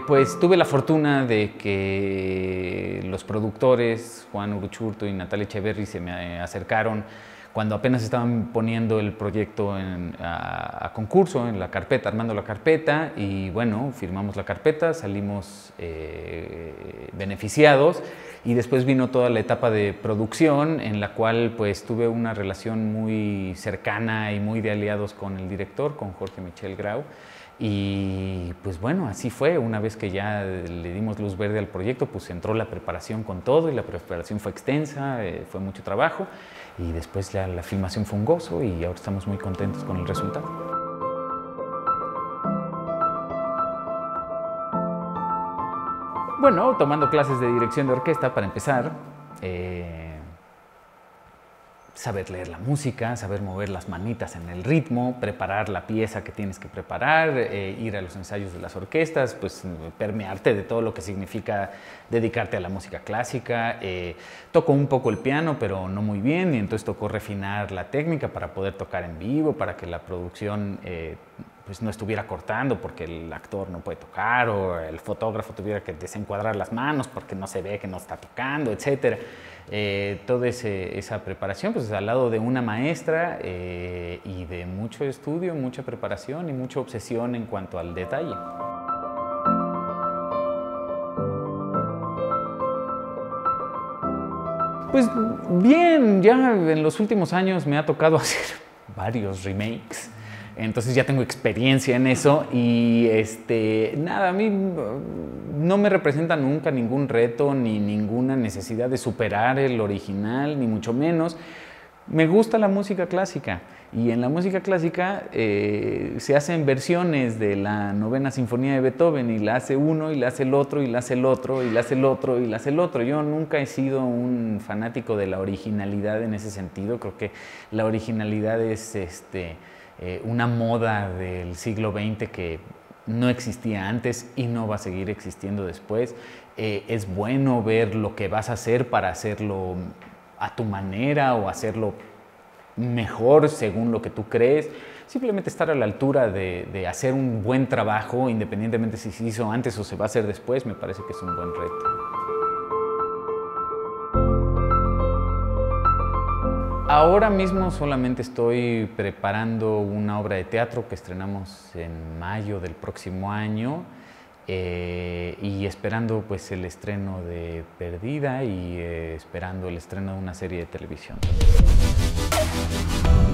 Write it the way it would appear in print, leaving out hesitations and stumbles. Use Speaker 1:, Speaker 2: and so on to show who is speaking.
Speaker 1: Pues tuve la fortuna de que los productores, Juan Uruchurtu y Natalia Echeverry, se me acercaron cuando apenas estaban poniendo el proyecto a concurso, en la carpeta, armando la carpeta, y bueno, firmamos la carpeta, salimos beneficiados, y después vino toda la etapa de producción, en la cual pues tuve una relación muy cercana y muy de aliados con el director, con Jorge Michel Grau. Y pues bueno, así fue. Una vez que ya le dimos luz verde al proyecto, pues entró la preparación con todo, y la preparación fue extensa, fue mucho trabajo, y después la filmación fue un gozo, y ahora estamos muy contentos con el resultado. Bueno, tomando clases de dirección de orquesta para empezar, saber leer la música, saber mover las manitas en el ritmo, preparar la pieza que tienes que preparar, ir a los ensayos de las orquestas, pues permearte de todo lo que significa dedicarte a la música clásica. Toco un poco el piano, pero no muy bien, y entonces tocó refinar la técnica para poder tocar en vivo, para que la producción pues no estuviera cortando porque el actor no puede tocar, o el fotógrafo tuviera que desencuadrar las manos porque no se ve que no está tocando, etc. Toda esa preparación pues al lado de una maestra, y de mucho estudio, mucha preparación y mucha obsesión en cuanto al detalle. Pues bien, ya en los últimos años me ha tocado hacer varios remakes. Entonces ya tengo experiencia en eso, y nada, a mí no me representa nunca ningún reto ni ninguna necesidad de superar el original, ni mucho menos. Me gusta la música clásica, y en la música clásica se hacen versiones de la Novena Sinfonía de Beethoven, y la hace uno, y la hace el otro, y la hace el otro, y la hace el otro, y la hace el otro. Yo nunca he sido un fanático de la originalidad en ese sentido. Creo que la originalidad es una moda del siglo XX que no existía antes y no va a seguir existiendo después. Es bueno ver lo que vas a hacer para hacerlo a tu manera, o hacerlo mejor según lo que tú crees. Simplemente estar a la altura de hacer un buen trabajo, independientemente si se hizo antes o se va a hacer después, me parece que es un buen reto. Ahora mismo solamente estoy preparando una obra de teatro que estrenamos en mayo del próximo año, y esperando pues el estreno de Perdida, y esperando el estreno de una serie de televisión.